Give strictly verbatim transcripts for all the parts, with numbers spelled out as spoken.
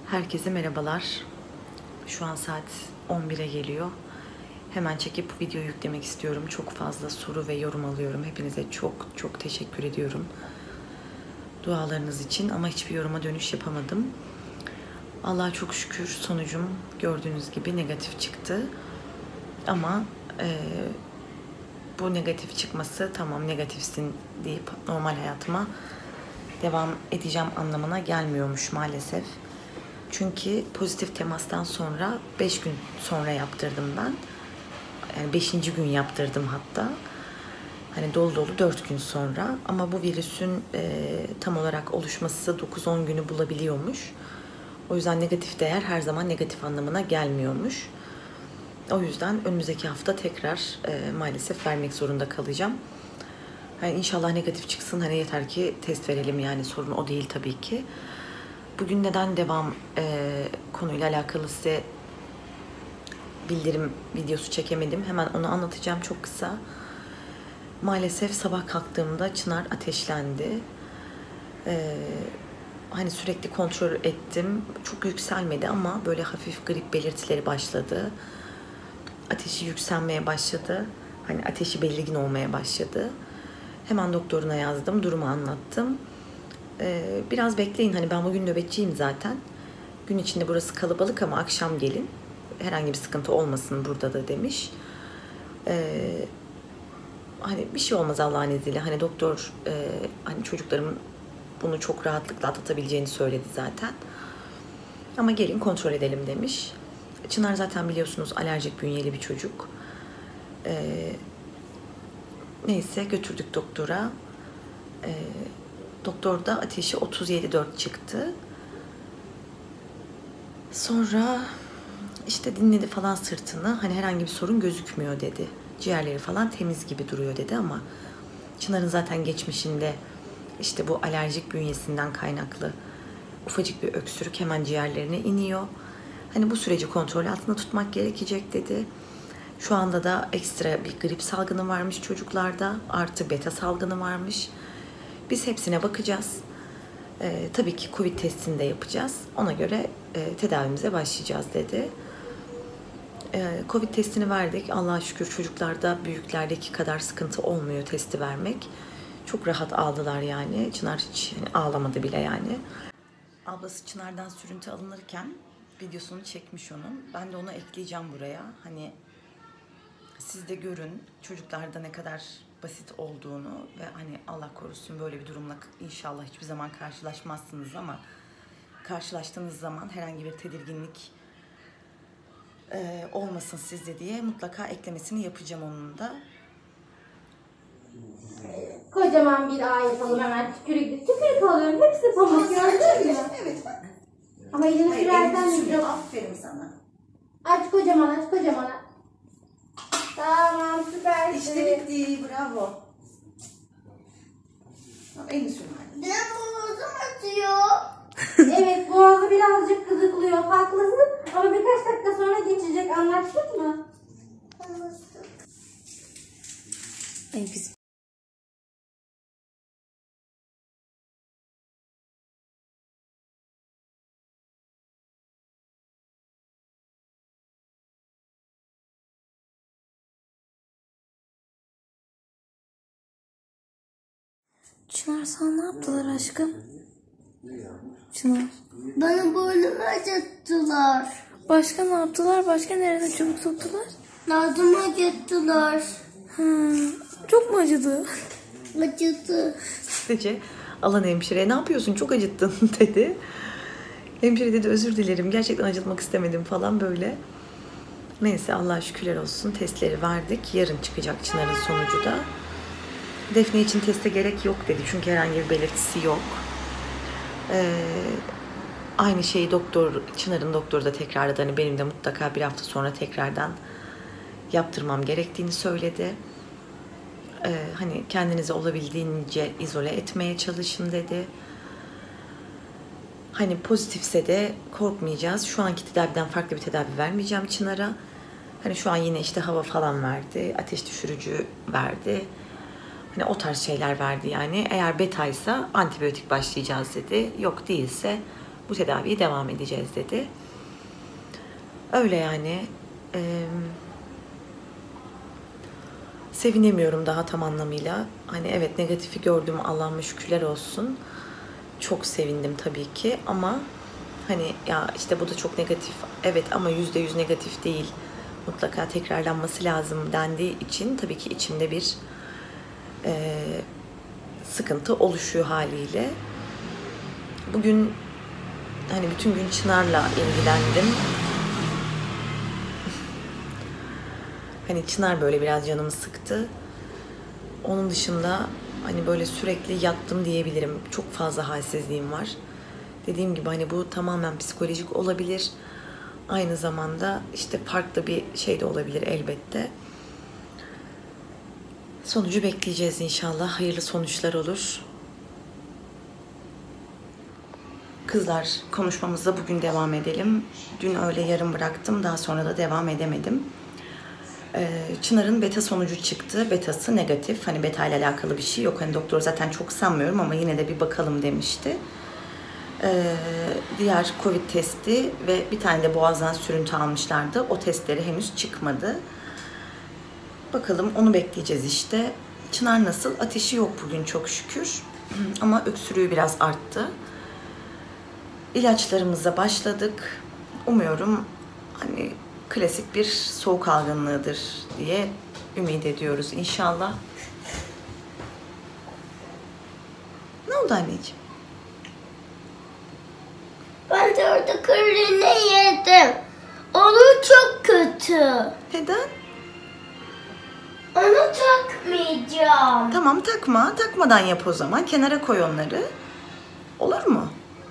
Herkese merhabalar. Şu an saat on bire geliyor. Hemen çekip video yüklemek istiyorum. Çok fazla soru ve yorum alıyorum. Hepinize çok çok teşekkür ediyorum dualarınız için, ama hiçbir yoruma dönüş yapamadım. Allah'a çok şükür sonucum gördüğünüz gibi negatif çıktı. Ama e, bu negatif çıkması, tamam negatifsin deyip normal hayatıma devam edeceğim anlamına gelmiyormuş maalesef. Çünkü pozitif temastan sonra beş gün sonra yaptırdım ben. Yani beşinci gün yaptırdım hatta. Hani dolu dolu dört gün sonra. Ama bu virüsün e, tam olarak oluşması dokuz on günü bulabiliyormuş. O yüzden negatif değer her zaman negatif anlamına gelmiyormuş. O yüzden önümüzdeki hafta tekrar e, maalesef vermek zorunda kalacağım. Hani inşallah negatif çıksın. Hani yeter ki test verelim, yani sorun o değil tabii ki. Bugün neden devam e, konuyla alakalı size bildirim videosu çekemedim. Hemen onu anlatacağım çok kısa. Maalesef sabah kalktığımda Çınar ateşlendi. Ee, hani sürekli kontrol ettim. Çok yükselmedi ama böyle hafif grip belirtileri başladı. Ateşi yükselmeye başladı. Hani ateşi belirgin olmaya başladı. Hemen doktoruna yazdım. Durumu anlattım. Ee, biraz bekleyin. Hani ben bugün nöbetçiyim zaten. Gün içinde burası kalabalık ama akşam gelin. Herhangi bir sıkıntı olmasın burada da demiş. Ee, hani bir şey olmaz Allah'ın izniyle. Hani doktor e, hani çocuklarımın bunu çok rahatlıkla atlatabileceğini söyledi zaten. Ama gelin kontrol edelim demiş. Çınar zaten biliyorsunuz alerjik bünyeli bir çocuk. Ee, neyse götürdük doktora. Ee, doktorda ateşi otuz yedi virgül dört çıktı. Sonra işte dinledi falan sırtını. Hani herhangi bir sorun gözükmüyor dedi. Ciğerleri falan temiz gibi duruyor dedi ama Çınar'ın zaten geçmişinde işte bu alerjik bünyesinden kaynaklı ufacık bir öksürük hemen ciğerlerine iniyor. Hani bu süreci kontrol altında tutmak gerekecek dedi. Şu anda da ekstra bir grip salgını varmış çocuklarda. Artı beta salgını varmış. Biz hepsine bakacağız. Ee, tabii ki Covid testini de yapacağız. Ona göre e, tedavimize başlayacağız dedi. Ee, Covid testini verdik. Allah'a şükür çocuklarda büyüklerdeki kadar sıkıntı olmuyor testi vermek. Çok rahat aldılar yani. Çınar hiç yani ağlamadı bile yani. Ablası Çınar'dan sürüntü alınırken videosunu çekmiş onun. Ben de onu ekleyeceğim buraya. Hani siz de görün çocuklarda ne kadar basit olduğunu ve hani Allah korusun böyle bir durumla inşallah hiçbir zaman karşılaşmazsınız, ama karşılaştığınız zaman herhangi bir tedirginlik e, olmasın sizde diye mutlaka eklemesini yapacağım onun da. Kocaman bir ağ yapalım hemen. Tükürük, tükürük alıyorum. Hepsi pamuk, gördün mü? Evet bak. Ama elini sürersen sürüyor. Aferin sana. Aç kocaman, aç kocaman. Tamam, süpersin. İşte bitti, bravo. Elini sürme. Benim boğazım acıyor. Evet, boğazı birazcık gıdıklıyor. Haklısın ama birkaç dakika sonra geçecek. Anlaştık mı? Anlaştık. Ay biz Çınar sana ne yaptılar aşkım? Çınar. Bana boynumu acıttılar. Başka ne yaptılar? Başka nerede çabuk soktular? Nazımı acıttılar. Hmm. Çok mu acıdı? Acıttı. sadece alan hemşireye ne yapıyorsun çok acıttın dedi. Hemşire dedi özür dilerim gerçekten acıtmak istemedim falan böyle. Neyse Allah'a şükürler olsun testleri verdik. Yarın çıkacak Çınar'ın sonucu da. Defne için teste gerek yok dedi çünkü herhangi bir belirtisi yok. Ee, aynı şeyi doktor, Çınar'ın doktoru da tekrarladı. Hani benim de mutlaka bir hafta sonra tekrardan yaptırmam gerektiğini söyledi. Ee, hani kendinizi olabildiğince izole etmeye çalışın dedi. Hani pozitifse de korkmayacağız. Şu anki tedaviden farklı bir tedavi vermeyeceğim Çınar'a. Hani şu an yine işte hava falan verdi, ateş düşürücü verdi. Hani o tarz şeyler verdi yani. Eğer betaysa antibiyotik başlayacağız dedi. Yok değilse bu tedaviye devam edeceğiz dedi. Öyle yani. Ee, sevinemiyorum daha tam anlamıyla. Hani evet, negatifi gördüm, Allah'ıma şükürler olsun. Çok sevindim tabii ki ama hani ya işte bu da çok negatif. Evet ama yüzde yüz negatif değil. Mutlaka tekrarlanması lazım dendiği için tabii ki içimde bir e, sıkıntı oluşuyor haliyle. Bugün hani bütün gün Çınar'la ilgilendim. Hani Çınar böyle biraz canımı sıktı. Onun dışında hani böyle sürekli yattım diyebilirim. Çok fazla halsizliğim var. Dediğim gibi hani bu tamamen psikolojik olabilir. Aynı zamanda işte farklı bir şey de olabilir elbette. Sonucu bekleyeceğiz inşallah. Hayırlı sonuçlar olur. Kızlar, konuşmamıza bugün devam edelim. Dün öyle yarım bıraktım. Daha sonra da devam edemedim. Çınar'ın beta sonucu çıktı. Betası negatif. Hani beta ile alakalı bir şey yok. Hani doktor zaten çok sanmıyorum ama yine de bir bakalım demişti. Ee, diğer Covid testi ve bir tane de boğazdan sürüntü almışlardı. O testleri henüz çıkmadı. Bakalım, onu bekleyeceğiz işte. Çınar nasıl? Ateşi yok bugün çok şükür. Ama öksürüğü biraz arttı. İlaçlarımıza başladık. Umuyorum hani klasik bir soğuk algınlığıdır diye ümit ediyoruz inşallah. Ne oldu anneciğim? Ben de orada kırını yedim. Onu çok kötü. Neden? Onu takmayacağım. Tamam, takma. Takmadan yap o zaman. Kenara koy onları. Olur mu?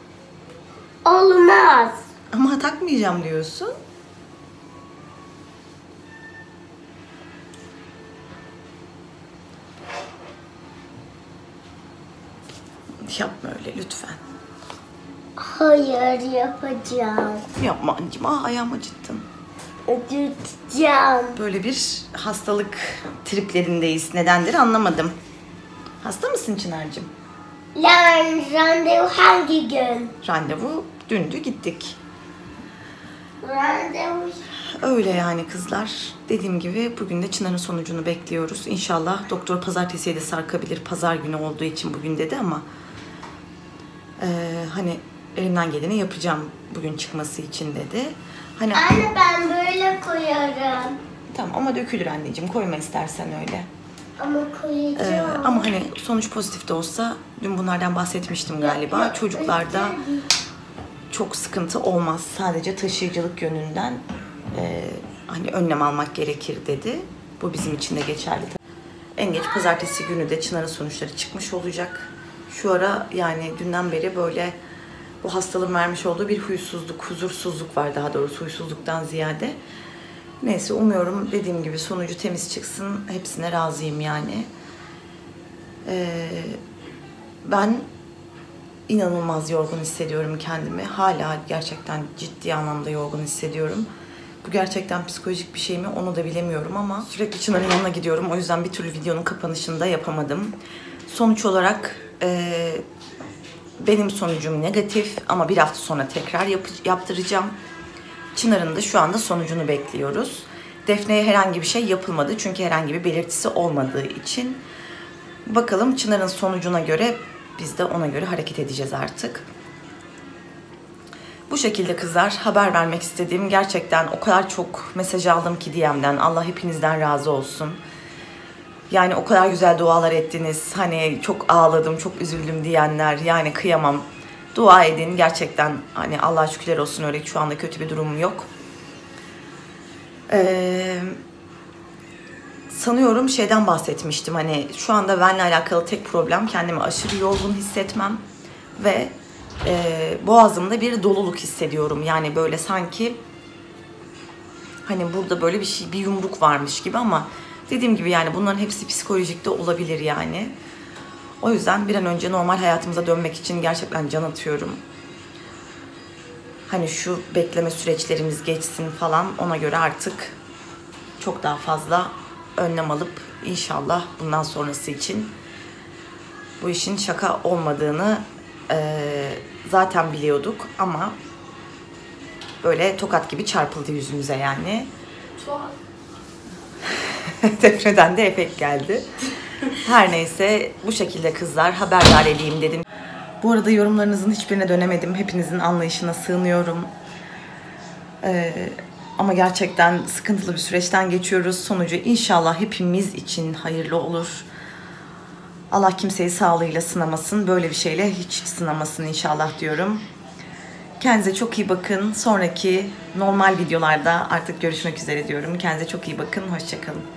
Olmaz. Ama takmayacağım diyorsun. Yapma öyle lütfen. Hayır, yapacağım. Yapma anneciğim. Ah, ayağımı acıttın. Acıtacağım. Böyle bir hastalık triplerindeyiz. Nedendir anlamadım. Hasta mısın Çınar'cığım? Lan randevu hangi gün? Randevu dündü, gittik. Randevu. Öyle yani kızlar. Dediğim gibi bugün de Çınar'ın sonucunu bekliyoruz. İnşallah doktor pazartesiye de sarkabilir. Pazar günü olduğu için bugün dedi ama e, hani elimden geleni yapacağım bugün çıkması için dedi. Hani Anne, ben böyle koyarım. tamam ama dökülür anneciğim. Koyma istersen öyle. Ama koyacağım. Ee, ama hani sonuç pozitif de olsa, dün bunlardan bahsetmiştim galiba. Çocuklarda çok sıkıntı olmaz. Sadece taşıyıcılık yönünden e, hani önlem almak gerekir dedi. Bu bizim için de geçerli. En geç pazartesi günü de Çınar'ın sonuçları çıkmış olacak. Şu ara yani dünden beri böyle bu hastalığın vermiş olduğu bir huysuzluk, huzursuzluk var daha doğrusu, huysuzluktan ziyade. Neyse, umuyorum dediğim gibi sonucu temiz çıksın. Hepsine razıyım yani. Ee, ben inanılmaz yorgun hissediyorum kendimi. Hala gerçekten ciddi anlamda yorgun hissediyorum. Bu gerçekten psikolojik bir şey mi onu da bilemiyorum ama sürekli Çınar'ın yanına gidiyorum. O yüzden bir türlü videonun kapanışını da yapamadım. Sonuç olarak e, benim sonucum negatif ama bir hafta sonra tekrar yap yaptıracağım. Çınar'ın da şu anda sonucunu bekliyoruz. Defne'ye herhangi bir şey yapılmadı çünkü herhangi bir belirtisi olmadığı için. Bakalım Çınar'ın sonucuna göre biz de ona göre hareket edeceğiz artık. Bu şekilde kızlar, haber vermek istediğim, gerçekten o kadar çok mesaj aldım ki D M'den. Allah hepinizden razı olsun. Yani o kadar güzel dualar ettiniz. Hani çok ağladım, çok üzüldüm diyenler. Yani kıyamam. Dua edin gerçekten. Hani Allah'a şükürler olsun, öyle şu anda kötü bir durumum yok. Ee, sanıyorum şeyden bahsetmiştim. Hani şu anda benimle alakalı tek problem kendimi aşırı yorgun hissetmem. Ve e, boğazımda bir doluluk hissediyorum. Yani böyle sanki hani burada böyle bir şey, bir yumruk varmış gibi ama dediğim gibi yani bunların hepsi psikolojik de olabilir yani. O yüzden bir an önce normal hayatımıza dönmek için gerçekten can atıyorum. Hani şu bekleme süreçlerimiz geçsin falan, ona göre artık çok daha fazla önlem alıp inşallah bundan sonrası için bu işin şaka olmadığını Ee, zaten biliyorduk ama böyle tokat gibi çarpıldı yüzümüze yani. Depreden de efekt geldi. Her neyse bu şekilde kızlar, haberdar edeyim dedim. Bu arada yorumlarınızın hiçbirine dönemedim. Hepinizin anlayışına sığınıyorum. Ee, ama gerçekten sıkıntılı bir süreçten geçiyoruz. Sonucu inşallah hepimiz için hayırlı olur. Allah kimseyi sağlığıyla sınamasın. Böyle bir şeyle hiç sınamasın inşallah diyorum. Kendinize çok iyi bakın. Sonraki normal videolarda artık görüşmek üzere diyorum. Kendinize çok iyi bakın. Hoşça kalın.